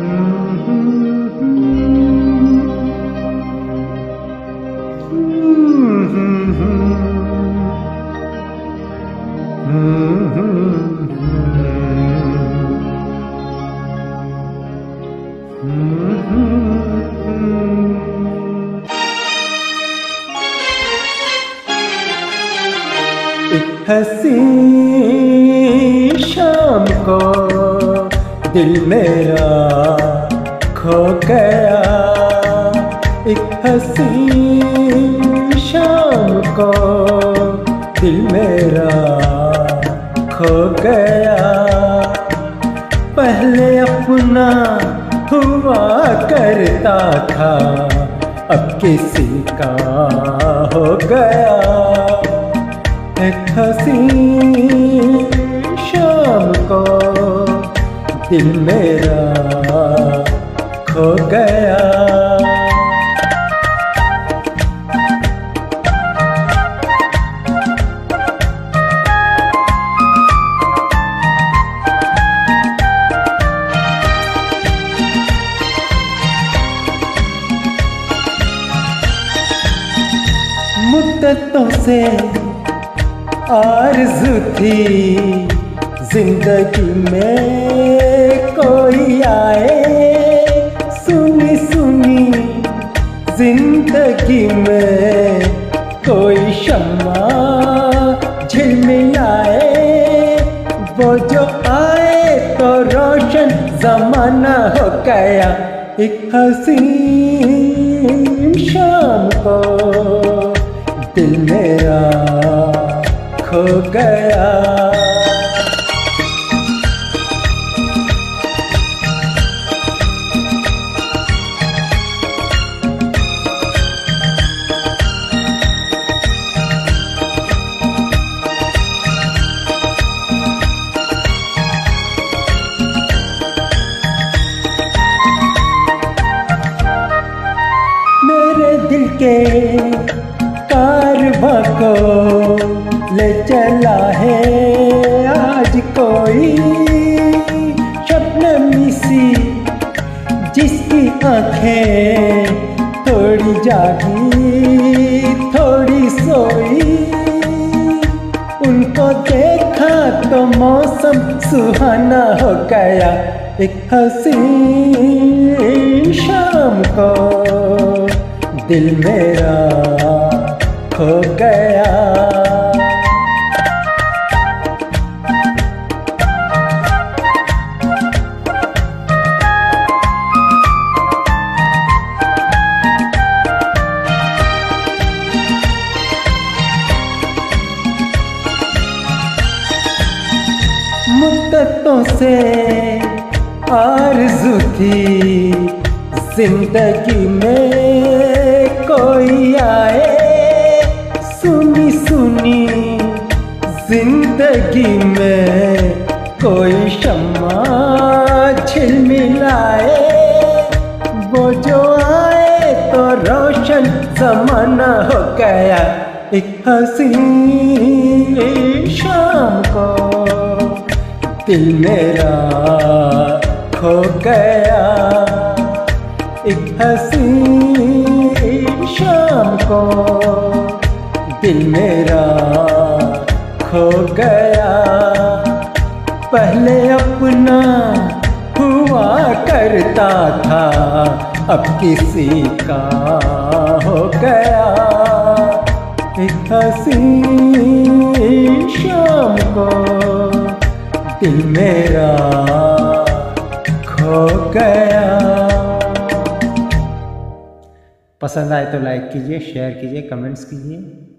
हसी शाम को दिल मेरा खो गया। एक हसी शाम को दिल मेरा खो गया। पहले अपना हुआ करता था, अब किसी का हो गया। एक हसी शाम को दिल मेरा खो गया। मुद्दतों से आरज़ू थी जिंदगी में कोई आए। सुनी सुनी जिंदगी में कोई शम्मा झिलमिलाए। वो जो आए तो रोशन ज़माना हो गया। एक हसीन शाम को दिल मेरा खो गया। मेरे दिल के कारवां को ले चला है आज कोई शबनमी सी, जिसकी आंखें थोड़ी जागी थोड़ी सोई। उनको देखा तो मौसम सुहाना हो गया। एक हसीन शाम को दिल मेरा खो गया। मुद्दतों से आरज़ू थी जिंदगी में कोई आए। सुनी सुनी जिंदगी में कोई शम्मा झिलमिलाए। वो जो आए तो रोशन ज़माना हो गया। एक हसीन शाम को दिल मेरा खो गया। एक हसीन शाम को दिल मेरा खो गया। पहले अपना हुआ करता था, अब किसी का हो गया। एक हसीन शाम को दिल मेरा खो गया। पसंद आए तो लाइक कीजिए, शेयर कीजिए, कमेंट्स कीजिए।